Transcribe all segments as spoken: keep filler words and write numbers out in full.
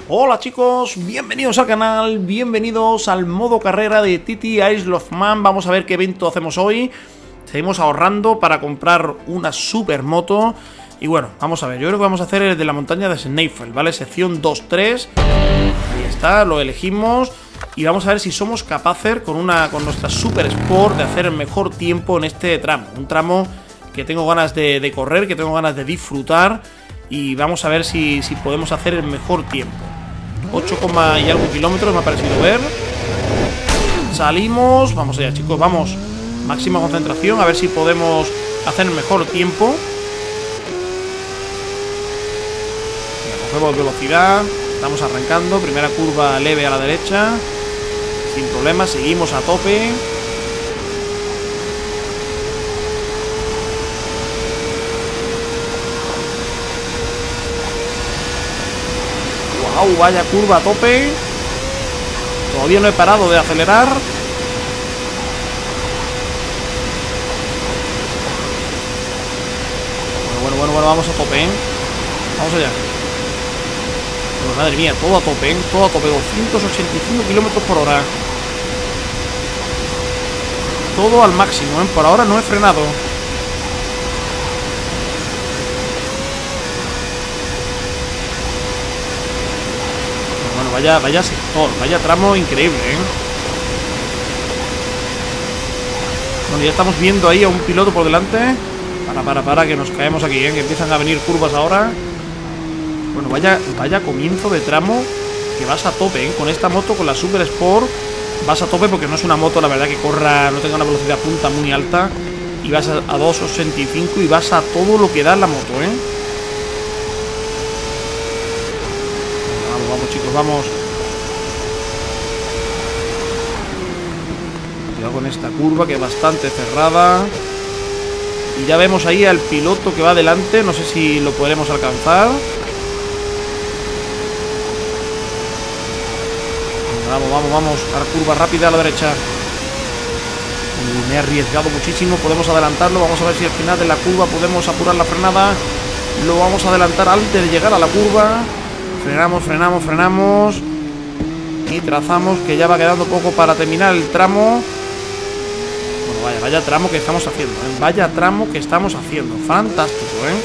Hola chicos, bienvenidos al canal, bienvenidos al modo carrera de T T Isle of Man. Vamos a ver qué evento hacemos hoy. Seguimos ahorrando para comprar una super moto. Y bueno, vamos a ver, yo creo que vamos a hacer el de la montaña de Snaefell, ¿vale? Sección dos tres. Ahí está, lo elegimos. Y vamos a ver si somos capaces con, una, con nuestra Super Sport de hacer el mejor tiempo en este tramo. Un tramo que tengo ganas de, de correr, que tengo ganas de disfrutar. Y vamos a ver si, si podemos hacer el mejor tiempo. ocho y algo kilómetros me ha parecido ver. Salimos, vamos allá chicos, vamos. Máxima concentración, a ver si podemos hacer el mejor tiempo. Cogemos velocidad, estamos arrancando. Primera curva leve a la derecha, sin problema, seguimos a tope. Wow, vaya curva a tope. Todavía no he parado de acelerar. Bueno, bueno, bueno, bueno, vamos a tope, ¿eh? Vamos allá. Bueno, madre mía, todo a tope, ¿eh? Todo a tope, doscientos ochenta y cinco kilómetros por hora. Todo al máximo, ¿eh? Por ahora no he frenado. Bueno, vaya, vaya sector, vaya tramo increíble, ¿eh? Bueno, ya estamos viendo ahí a un piloto por delante. Para, para, para, que nos caemos aquí, ¿eh? Que empiezan a venir curvas ahora. Bueno, vaya, vaya comienzo de tramo que vas a tope, ¿eh? Con esta moto, con la Super Sport, vas a tope porque no es una moto, la verdad, que corra, no tenga una velocidad punta muy alta. Y vas a, a dos ochenta y cinco y vas a todo lo que da la moto, ¿eh? Vamos, vamos, chicos, vamos. Cuidado con esta curva que es bastante cerrada. Y ya vemos ahí al piloto que va adelante. No sé si lo podremos alcanzar. Vamos, vamos, vamos. A la curva rápida a la derecha. Me he arriesgado muchísimo. Podemos adelantarlo. Vamos a ver si al final de la curva podemos apurar la frenada. Lo vamos a adelantar antes de llegar a la curva. Frenamos, frenamos, frenamos. Y trazamos, que ya va quedando poco para terminar el tramo. Bueno, vaya, vaya tramo que estamos haciendo, ¿eh? Vaya tramo que estamos haciendo. Fantástico, ¿eh?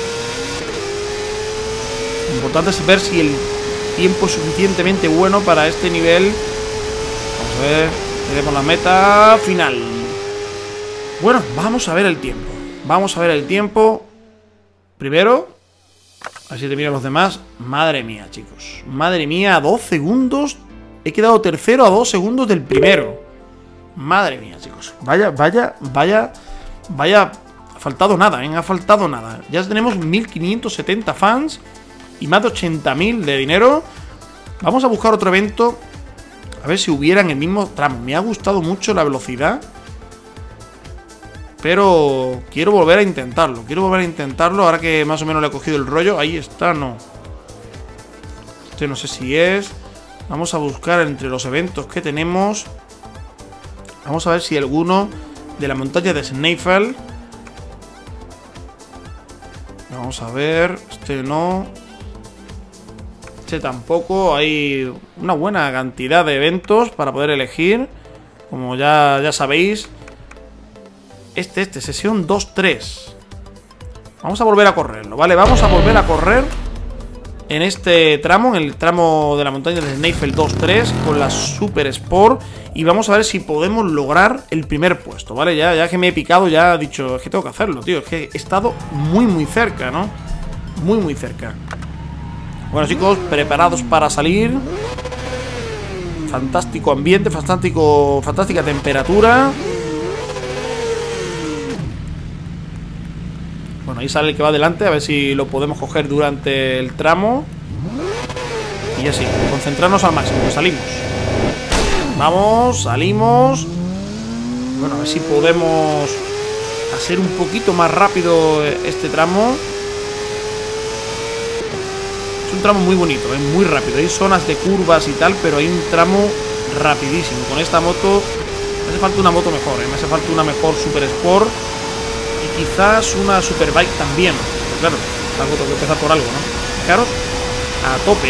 Lo importante es ver si el tiempo es suficientemente bueno para este nivel. Vamos a ver. Tenemos la meta final. Bueno, vamos a ver el tiempo. Vamos a ver el tiempo. Primero, así te miran los demás. Madre mía, chicos. Madre mía, a dos segundos. He quedado tercero a dos segundos del primero. Madre mía, chicos. Vaya, vaya, vaya. Vaya. Ha faltado nada, ¿eh? Ha faltado nada. Ya tenemos mil quinientos setenta fans y más de ochenta mil de dinero. Vamos a buscar otro evento. A ver si hubiera en el mismo tramo. Me ha gustado mucho la velocidad, pero quiero volver a intentarlo. Quiero volver a intentarlo ahora que más o menos le he cogido el rollo. Ahí está, no. Este no sé si es. Vamos a buscar entre los eventos que tenemos. Vamos a ver si alguno de la montaña de Snaefell. Vamos a ver. Este no. Este tampoco. Hay una buena cantidad de eventos para poder elegir. Como ya, ya sabéis. Este, este, sesión dos tres. Vamos a volver a correrlo, ¿vale? Vamos a volver a correr en este tramo, en el tramo de la montaña de Snaefell dos tres, con la Super Sport. Y vamos a ver si podemos lograr el primer puesto, ¿vale? Ya, ya que me he picado, ya he dicho, es que tengo que hacerlo, tío. Es que he estado muy, muy cerca, ¿no? Muy, muy cerca. Bueno, chicos, preparados para salir. Fantástico ambiente, fantástico, fantástica temperatura. Bueno, ahí sale el que va adelante, a ver si lo podemos coger durante el tramo. Y así, concentrarnos al máximo, que salimos. Vamos, salimos. Bueno, a ver si podemos hacer un poquito más rápido este tramo. Es un tramo muy bonito, ¿eh? Muy rápido. Hay zonas de curvas y tal, pero hay un tramo rapidísimo. Con esta moto me hace falta una moto mejor, ¿eh? Me hace falta una mejor Super Sport. Y quizás una Superbike también. Pero claro, algo tengo que empezar por algo, ¿no? Fijaros, a tope, ¿eh?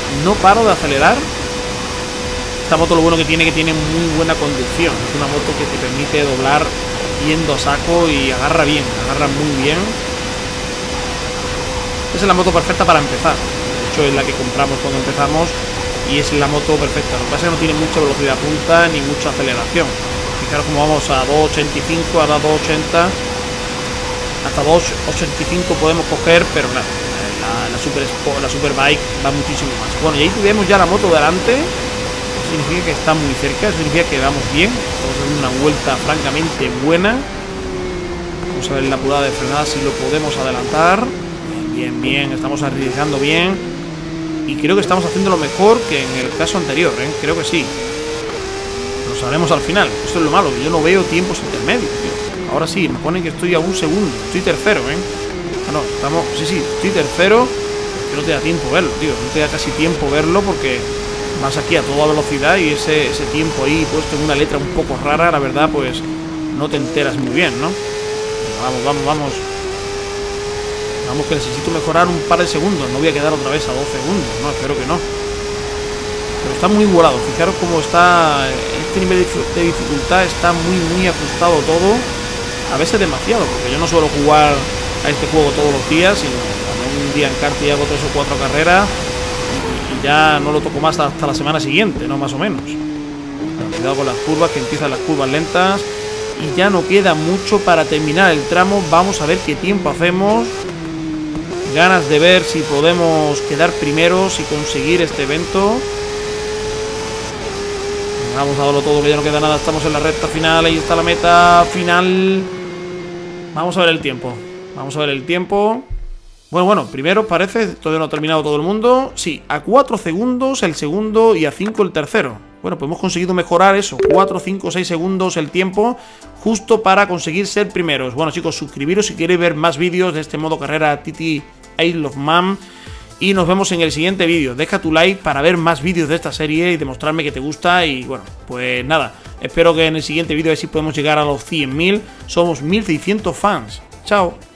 no paro de acelerar. Esta moto lo bueno que tiene que tiene muy buena conducción. Es una moto que te permite doblar yendo a saco y agarra bien, agarra muy bien. Esa es la moto perfecta para empezar. De hecho es la que compramos cuando empezamos y es la moto perfecta. Lo que pasa es que no tiene mucha velocidad punta ni mucha aceleración. Fijaros como vamos a dos ochenta y cinco, ahora dos ochenta. Hasta dos ochenta y cinco podemos coger, pero nada, la, la, super, la Superbike va muchísimo más. Bueno, y ahí vemos ya la moto delante. Significa que está muy cerca, significa que vamos bien. Estamos haciendo una vuelta francamente buena. Vamos a ver la apurada de frenada si lo podemos adelantar. Bien, bien, bien, estamos arriesgando bien. Y creo que estamos haciendo lo mejor que en el caso anterior, ¿eh? Creo que sí. Lo sabremos al final. Esto es lo malo, que yo no veo tiempos intermedios, tío. Ahora sí, me ponen que estoy a un segundo. Estoy tercero, ¿eh? Ah, no, estamos... Sí, sí, estoy tercero. Que no te da tiempo verlo, tío. No te da casi tiempo verlo porque... vas aquí a toda velocidad y ese, ese tiempo ahí puesto en una letra un poco rara, la verdad, pues no te enteras muy bien, ¿no? Vamos, vamos, vamos. Vamos, que necesito mejorar un par de segundos. No voy a quedar otra vez a dos segundos, no, espero que no. Pero está muy volado. Fijaros cómo está. Este nivel de dificultad está muy, muy ajustado todo. A veces demasiado, porque yo no suelo jugar a este juego todos los días, sino cuando un día en kart y hago tres o cuatro carreras. Ya no lo toco más hasta la semana siguiente, ¿no? Más o menos. Pero cuidado con las curvas, que empiezan las curvas lentas. Y ya no queda mucho para terminar el tramo. Vamos a ver qué tiempo hacemos. Ganas de ver si podemos quedar primeros y conseguir este evento. Vamos a darlo todo, que ya no queda nada. Estamos en la recta final, ahí está la meta final. Vamos a ver el tiempo. Vamos a ver el tiempo. Bueno, bueno, primero parece, todavía no ha terminado todo el mundo. Sí, a cuatro segundos el segundo y a cinco el tercero. Bueno, pues hemos conseguido mejorar eso, cuatro, cinco, seis segundos el tiempo, justo para conseguir ser primeros. Bueno, chicos, suscribiros si queréis ver más vídeos de este modo carrera T T Isle of Man. Y nos vemos en el siguiente vídeo. Deja tu like para ver más vídeos de esta serie y demostrarme que te gusta. Y bueno, pues nada, espero que en el siguiente vídeo a ver si podemos llegar a los cien mil. Somos mil seiscientos fans. Chao.